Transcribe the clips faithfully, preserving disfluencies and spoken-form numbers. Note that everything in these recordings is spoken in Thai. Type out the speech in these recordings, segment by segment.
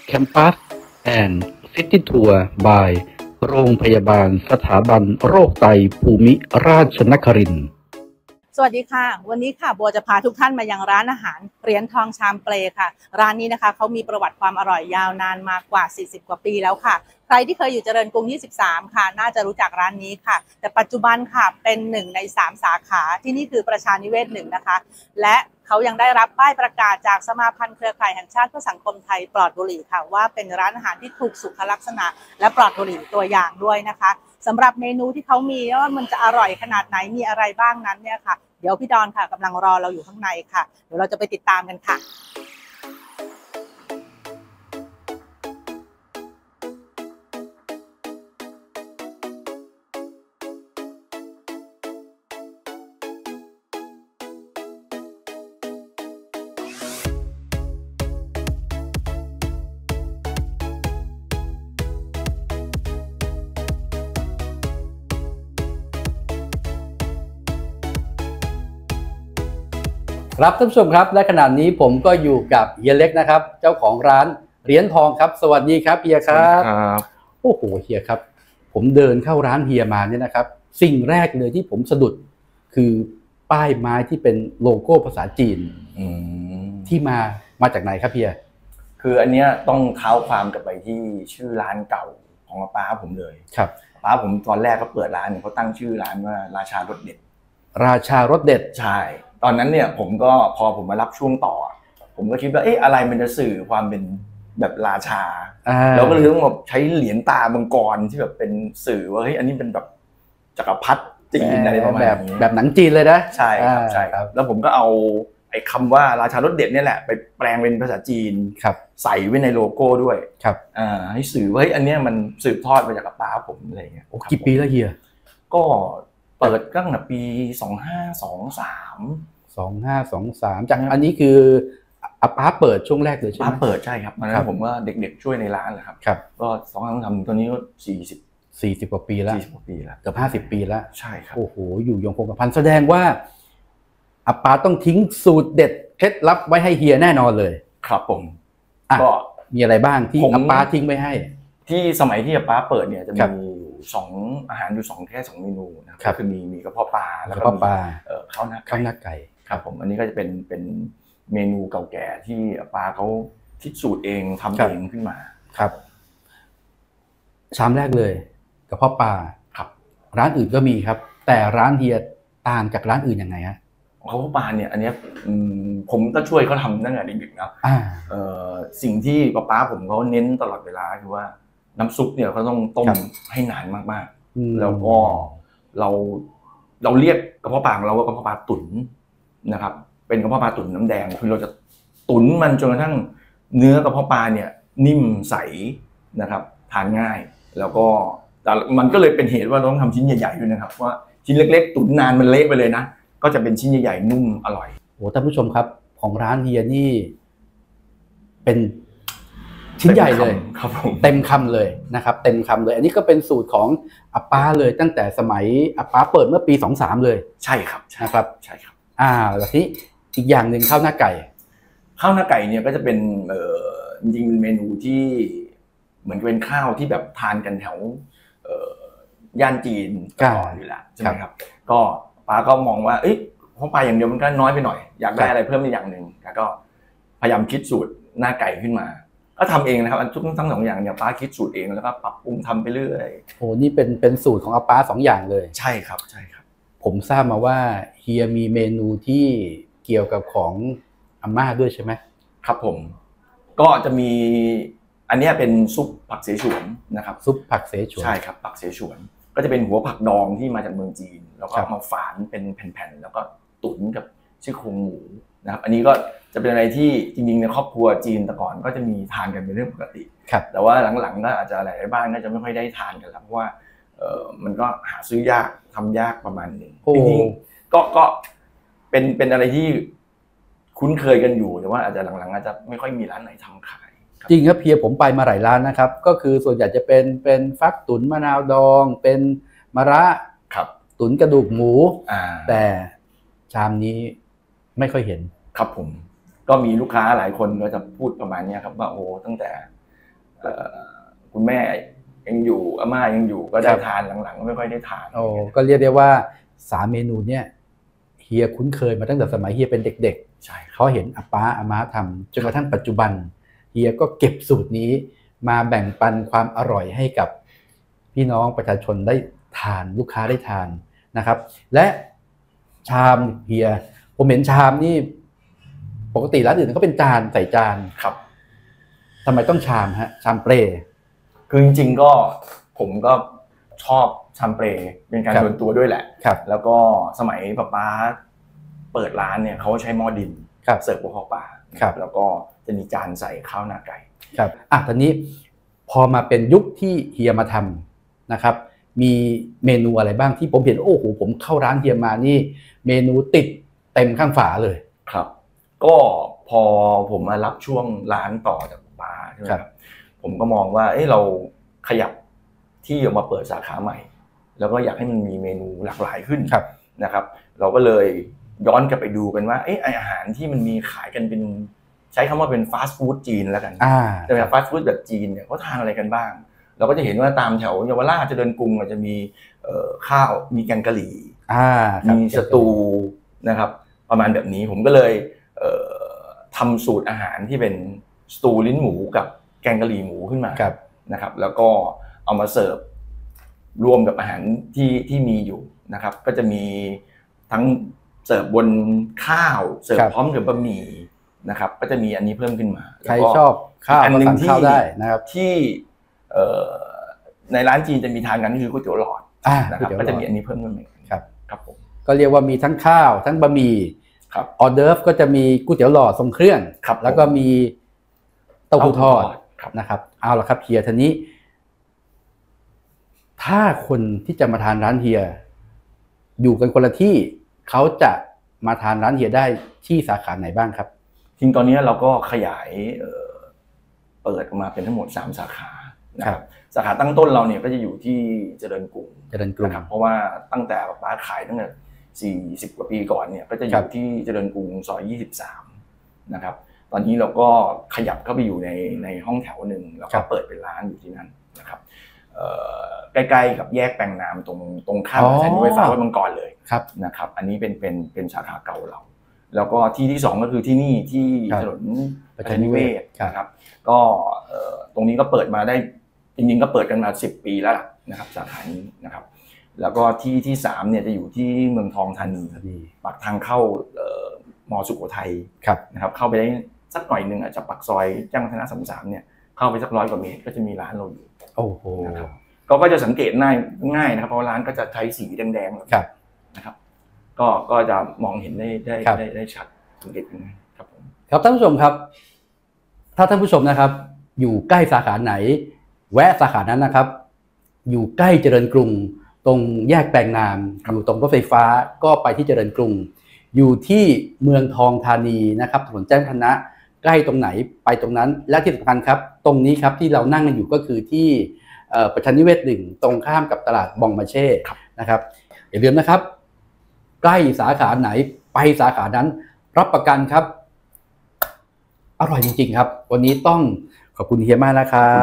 แคมปัสแอนด์ซิตี้ทัวร์บายโรงพยาบาลสถาบันโรคไตภูมิราชนครินทร์สวัสดีค่ะวันนี้ค่ะบัวจะพาทุกท่านมายังร้านอาหารเหรียญทองชามเปลค่ะร้านนี้นะคะเขามีประวัติความอร่อยยาวนานมากกว่าสี่สิบกว่าปีแล้วค่ะใครที่เคยอยู่เจริญกรุงยี่สิบสามค่ะน่าจะรู้จักร้านนี้ค่ะแต่ปัจจุบันค่ะเป็นหนึ่งในสามสาขาที่นี่คือประชานิเวศหนึ่งนะคะและเขายังได้รับป้ายประกาศจากสมาพันธ์เครือข่ายแห่งชาติเพื่อสังคมไทยปลอดบุหรี่ค่ะว่าเป็นร้านอาหารที่ถูกสุขลักษณะและปลอดบุหรี่ตัวอย่างด้วยนะคะสำหรับเมนูที่เขามีว่ามันจะอร่อยขนาดไหนมีอะไรบ้างนั้นเนี่ยค่ะเดี๋ยวพี่ดอนค่ะกำลังรอเราอยู่ข้างในค่ะเดี๋ยวเราจะไปติดตามกันค่ะครับท่านผู้ชมครับและขณะนี้ผมก็อยู่กับเฮียเล็กนะครับเจ้าของร้านเหรียญทองครับสวัสดีครับเฮียครับโอ้โหเฮียครับผมเดินเข้าร้านเฮียมาเนี่ยนะครับสิ่งแรกเลยที่ผมสะดุดคือป้ายไม้ที่เป็นโลโก้ภาษาจีนที่มามาจากไหนครับเฮียคืออันเนี้ยต้องเท้าความกลับไปที่ชื่อร้านเก่าของป้าผมเลยครับป้าผมตอนแรกก็เปิดร้านเนี่ยเขาตั้งชื่อร้านว่าราชารสเด็ดราชารสเด็ดใช่ตอนนั้นเนี่ยผมก็พอผมมารับช่วงต่อผมก็คิดว่าเอ๊ะอะไรมันจะสื่อความเป็นแบบราชาแล้วก็เลยต้องแบบใช้เหรียญตามังกรที่แบบเป็นสื่อว่าเฮ้ยอันนี้เป็นแบบจักรพรรดิจีนอะไรประมาณนี้แบบหนังจีนเลยนะใช่ครับใช่ครับแล้วผมก็เอาไอ้คำว่าราชารสเด็ดเนี่ยแหละไปแปลงเป็นภาษาจีนใส่ไว้ในโลโก้ด้วยครับอ่าให้สื่อว่าเฮ้ยอันนี้มันสืบทอดมาจากป้าผมอะไรเงี้ยโอ้กี่ปีแล้วเฮียก็เปิดตั้งแต่ปีสองห้าสองสามสองห้าสองสามจากอันนี้คืออาป้าเปิดช่วงแรกเลยใช่ไหมป้าเปิดใช่ครับตอนนั้นผมว่าเด็กๆช่วยในร้านแหละครับครับก็สองห้าสองสามตอนนี้ก็สี่สิบสี่สิบกว่าปีแล้วสี่สิบกว่าปีแล้วเกือบห้าสิบปีแล้วใช่ครับโอ้โหอยู่ยงคงกระพันแสดงว่าอาป้าต้องทิ้งสูตรเด็ดเคล็ดลับไว้ให้เฮียแน่นอนเลยครับผมก็มีอะไรบ้างที่อาป้าทิ้งไว้ให้ที่สมัยที่อาป้าเปิดเนี่ยจะมีสองอาหารอยู่สองแค่สองเมนูนะครับคือมีมีกระเพาะปลาแล้วก็มีข้าวหน้าข้าวหน้าไก่ครับผมอันนี้ก็จะเป็นเป็นเมนูเก่าแก่ที่ปาเขาคิดสูตรเองทำเองขึ้นมาครับชามแรกเลยกระเพาะปลาครับร้านอื่นก็มีครับแต่ร้านเฮียต่างจากร้านอื่นยังไงฮะกระเพาะปลาเนี่ยอันนี้ผมก็ช่วยเขาทำตั้งแต่เด็กๆนะสิ่งที่ป้าป้าผมเขาเน้นตลอดเวลาคือว่าน้ำซุปเนี่ยเขาต้องต้มให้นานมากๆแล้วก็เราเราเรียกกระเพาะปลาของเราว่ากระเพาะปลาตุ๋นนะครับเป็นกระเพาะปลาตุ๋นน้ำแดงคือเราจะตุ๋นมันจนกระทั่งเนื้อกระเพาะปลาเนี่ยนิ่มใสนะครับทานง่ายแล้วก็แต่มันก็เลยเป็นเหตุว่าเราต้องทำชิ้นใหญ่ๆด้วยนะครับว่าชิ้นเล็กๆตุ๋นนานมันเละไปเลยนะก็จะเป็นชิ้นใหญ่ๆนุ่มอร่อยโอ้ท่านผู้ชมครับของร้านเฮียนี่เป็นชิ้นใหญ่เลยครับผมเต็มคำเลยนะครับเต็มคำเลยอันนี้ก็เป็นสูตรของอาป้าเลยตั้งแต่สมัยอาป้าเปิดเมื่อปีสองสามเลยใช่ครับนะครับใช่ครับอ่าแล้วทีอีกอย่างหนึ่งข้าวหน้าไก่ข้าวหน้าไก่เนี่ยก็จะเป็นเอ่อจริงๆเมนูที่เหมือนเป็นข้าวที่แบบทานกันแถวเอ่อย่านจีนก่อนอยู่แล้วใช่ไหมครับก็ป้าก็มองว่าเอ้ยเพราะปลาอย่างเดียวมันก็น้อยไปหน่อยอยากได้อะไรเพิ่มอีกอย่างหนึ่งแล้วก็พยายามคิดสูตรหน้าไก่ขึ้นมาก็ทำเองนะครับทุกทั้งสองอย่างเนี่ยป้าคิดสูตรเองแล้วก็ปรับปรุงทำไปเรื่อยโอ้นี่เป็นเป็นสูตรของอาป้าสองอย่างเลยใช่ครับใช่ครับผมทราบมาว่าเฮียมีเมนูที่เกี่ยวกับของอาม่าด้วยใช่ไหมครับผมก็จะมีอันนี้เป็นซุปผักเสฉวนนะครับซุปผักเสฉวนใช่ครับผักเสฉวนก็จะเป็นหัวผักดองที่มาจากเมืองจีนแล้วก็มาฝานเป็นแผ่นๆแล้วก็ตุ๋นกับซี่โครงหมูนะครับอันนี้ก็จะเป็นอะไรที่จริงๆในครอบครัวจีนแต่ก่อนก็จะมีทานกันเป็นเรื่องปกติแต่ว่าหลังๆก็อาจจะหลายบ้านก็จะไม่ค่อยได้ทานกันแล้วเพราะว่าเออมันก็หาซื้อยากทำยากประมาณนึงจริงๆก็ก็เป็นเป็นอะไรที่คุ้นเคยกันอยู่แต่ว่าอาจจะหลังๆอาจจะไม่ค่อยมีร้านไหนทำขายจริงครับเพียผมไปมาหลายร้านนะครับก็คือส่วนใหญ่จะเป็นเป็นฟักตุ๋นมะนาวดองเป็นมะระตุ๋นกระดูกหมูแต่ชามนี้ไม่ค่อยเห็นครับผมก็มีลูกค้าหลายคนก็จะพูดประมาณนี้ครับว่าโอ้ตั้งแต่คุณแม่ยังอยู่อาม่ายังอยู่ก็ได้ทานหลังๆไม่ค่อยได้ทานโอ้ก็เรียกได้ว่าสามเมนูเนี่ยเฮียคุ้นเคยมาตั้งแต่สมัยเฮียเป็นเด็กๆใช่เขาเห็นอาป้าอาม่าทำจนกระทั่งปัจจุบันเฮียก็เก็บสูตรนี้มาแบ่งปันความอร่อยให้กับพี่น้องประชาชนได้ทานลูกค้าได้ทานนะครับและชามเฮียผมเห็นชามนี่ปกติร้านอื่นก็เป็นจานใส่จานครับทำไมต้องชามฮะชามเปรย์คือจริงๆก็ผมก็ชอบชามเปรย์เป็นการส่วนตัวด้วยแหละแล้วก็สมัยป้าป้าเปิดร้านเนี่ยเขาใช้หม้อดินเสิร์ฟพวกข้าวปลาแล้วก็จะมีจานใส่ข้าวหน้าไก่ครับอ่ะตอนนี้พอมาเป็นยุคที่เฮียมาทำนะครับมีเมนูอะไรบ้างที่ผมเห็นโอ้โหผมเข้าร้านเฮียมานี่เมนูติดเต็มข้างฝาเลยครับก็พอผมมารับช่วงร้านต่อจากป้าใช่ไหมครับผมก็มองว่าเอ้เราขยับที่ออกมาเปิดสาขาใหม่แล้วก็อยากให้มันมีเมนูหลากหลายขึ้นนะครับเราก็เลยย้อนกลับไปดูกันว่าเอ้อาหารที่มันมีขายกันเป็นใช้คำว่าเป็นฟาสต์ฟู้ดจีนแล้วกันแต่แบบฟาสต์ฟู้ดแบบจีนเนี่ยเขาทานอะไรกันบ้างเราก็จะเห็นว่าตามแถวเยาวราชเจริญกรุงจะมีข้าวมีแกงกะหรี่มีสตูนะครับประมาณแบบนี้ผมก็เลยทำสูตรอาหารที่เป็นสตูลิ้นหมูกับแกงกะหรี่หมูขึ้นมานะครับแล้วก็เอามาเสิร์ฟรวมกับอาหารที่ที่มีอยู่นะครับก็จะมีทั้งเสิร์ฟบนข้าวเสิร์ฟพร้อมกับบะหมี่นะครับก็จะมีอันนี้เพิ่มขึ้นมาใครชอบข้าวก็สั่งข้าวได้นะครับที่ในร้านจีนจะมีทานกันคือก๋วยเตี๋ยวหลอดนะครับก็จะมีอันนี้เพิ่มขึ้นมาครับครับผมก็เรียกว่ามีทั้งข้าวทั้งบะหมี่ครับออเดิร์ฟก็จะมีก๋วยเตี๋ยวหลอดทรงเครื่องแล้วก็มีเต้าหู้ทอดนะครับเอาละครับเฮียทีนี้ถ้าคนที่จะมาทานร้านเฮียอยู่กันคนละที่เขาจะมาทานร้านเฮียได้ที่สาขาไหนบ้างครับจริงตอนนี้เราก็ขยายเปิดออกมาเป็นทั้งหมดสามสาขานะครับสาขาตั้งต้นเราเนี่ยก็จะอยู่ที่เจริญกรุงเจริญกรุงเพราะว่าตั้งแต่ป้าขายตั้งแต่สี่สิบกว่าปีก่อนเนี่ยก็จะอยู่ที่เจริญกรุงซอยยี่สิบสามนะครับตอนนี้เราก็ขยับเข้าไปอยู่ในในห้องแถวหนึ่งแล้วก็เปิดเป็นร้านอยู่ที่นั่นนะครับใกล้ๆกับแยกแปลงน้ำตรงตรงข้ามสถานีรถไฟฟ้าวัดมังกรเลยนะครับอันนี้เป็นเป็นเป็นสาขาเก่าเราแล้วก็ที่ที่สองก็คือที่นี่ที่ถนนประชานิเวศนะครับก็ตรงนี้ก็เปิดมาได้จริงๆก็เปิดกันมาสิบปีแล้วนะครับสาขานี้นะครับแล้วก็ที่ที่สามเนี่ยจะอยู่ที่เมืองทองธานีปากทางเข้ามอสุโขทัยนะครับเข้าไปได้สักหน่อยหนึ่งอาจจะปากซอยแจ้งวัฒนะสามสามเนี่ยเข้าไปสักร้อยกว่าเมตรก็จะมีร้านเราอยู่โอ้โหนะครับก็ก็จะสังเกตง่ายง่ายนะครับเพราะร้านก็จะใช้สีแดงๆนะครับก็ก็จะมองเห็นได้ได้ได้ได้ชัดสังเกตง่ายครับผมครับท่านผู้ชมครับถ้าท่านผู้ชมนะครับอยู่ใกล้สาขาไหนแวะสาขานั้นนะครับอยู่ใกล้เจริญกรุงตรงแยกแปลงนามอยู่ตรงรถไฟฟ้าก็ไปที่เจริญกรุงอยู่ที่เมืองทองธานีนะครับถนนแจ้งวัฒนะใกล้ตรงไหนไปตรงนั้นและที่สำคัญครับตรงนี้ครับที่เรานั่งกันอยู่ก็คือที่ประชานิเวศหนึ่งตรงข้ามกับตลาดบองมาเช่นะครับอย่าลืมนะครับใกล้สาขาไหนไปสาขานั้นรับประกันครับอร่อยจริงๆครับวันนี้ต้องขอบคุณเฮียมากนะครับ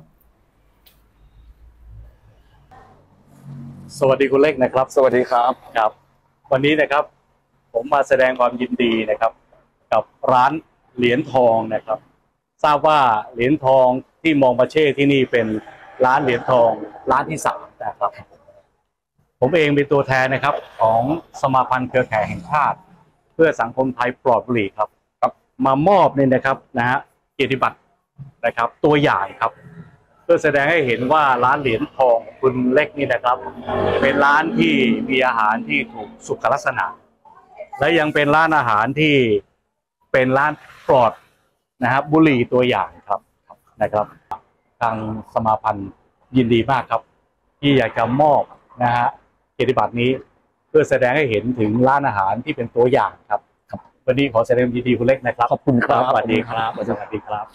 สวัสดีคุณเล็กนะครับสวัสดีครับครับวันนี้นะครับผมมาแสดงความยินดีนะครับกับร้านเหรียญทองนะครับทราบว่าเหรียญทองที่มองมาเช่ที่นี่เป็นร้านเหรียญทองร้านที่สามนะครับผมเองเป็นตัวแทนนะครับของสมาพันธ์เครือข่ายแห่งชาติเพื่อสังคมไทยปลอดบุหรี่ครับมามอบเนี่ยนะครับนะฮะเกียรติบัตรนะครับตัวอย่างครับเพื่อแสดงให้เห็นว่าร้านเหรียญทองคุณเล็กนี่นะครับเป็นร้านที่มีอาหารที่ถูกสุขลักษณะและยังเป็นร้านอาหารที่เป็นร้านปลอดนะครับบุหรี่ตัวอย่างครับนะครับทางสมาพันธ์ยินดีมากครับที่อยากจะมอบนะฮะเกียรติบัตรนี้เพื่อแสดงให้เห็นถึงร้านอาหารที่เป็นตัวอย่างครับวันนี้ขอแสดงยินดีคุณเล็กนะครับขอบคุณครับสวัสดีครับสวัสดีครับ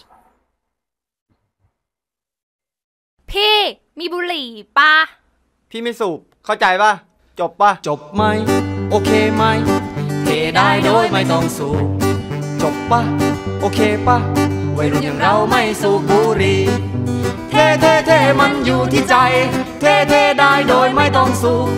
พี่มีบุหรี่ปะพี่ไม่สูบเข้าใจป่ะจบป่ะจบไหมโอเคไหมเทได้โดยไม่ต้องสูบจบป่ะโอเคป่ะวัยรุ่นอย่างเราไม่สูบบุหรี่เท่เท่เท่มันอยู่ที่ใจเท่เท่ได้โดยไม่ต้องสูบ